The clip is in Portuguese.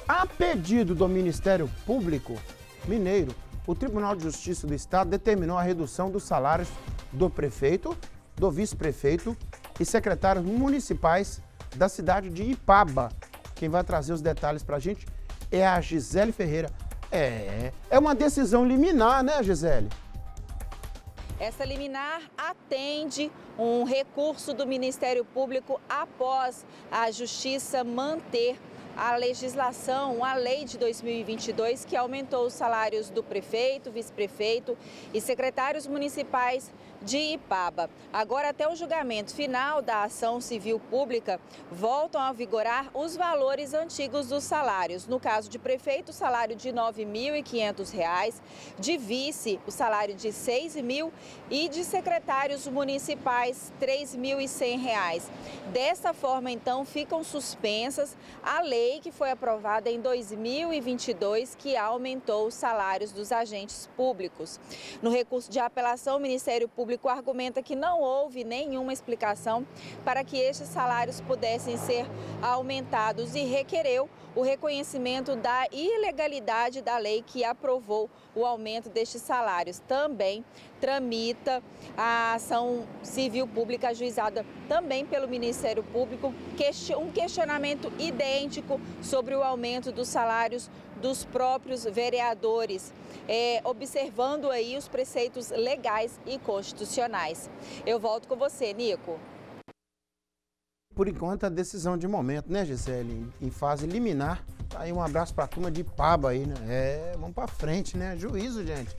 A pedido do Ministério Público Mineiro, o Tribunal de Justiça do Estado determinou a redução dos salários do prefeito, do vice-prefeito e secretários municipais da cidade de Ipaba. Quem vai trazer os detalhes para a gente é a Gisele Ferreira. É uma decisão liminar, né, Gisele? Essa liminar atende um recurso do Ministério Público após a Justiça manter a legislação, a lei de 2022, que aumentou os salários do prefeito, vice-prefeito e secretários municipais de Ipaba. Agora, até o julgamento final da ação civil pública, voltam a vigorar os valores antigos dos salários. No caso de prefeito, o salário de R$ 9.500, de vice, o salário de R$ 6.000 e de secretários municipais, R$ 3.100. Desta forma, então, ficam suspensas a lei que foi aprovada em 2022, que aumentou os salários dos agentes públicos. No recurso de apelação, o Ministério Público argumenta que não houve nenhuma explicação para que estes salários pudessem ser aumentados e requereu o reconhecimento da ilegalidade da lei que aprovou o aumento destes salários. Também tramita a ação civil pública ajuizada também pelo Ministério Público, um questionamento idêntico sobre o aumento dos salários dos próprios vereadores, observando aí os preceitos legais e constitucionais. Eu volto com você, Nico. Por enquanto, a decisão de momento, né, Gisele? Em fase liminar. Aí um abraço para a turma de Ipaba aí, né? Vamos para frente, né? Juízo, gente.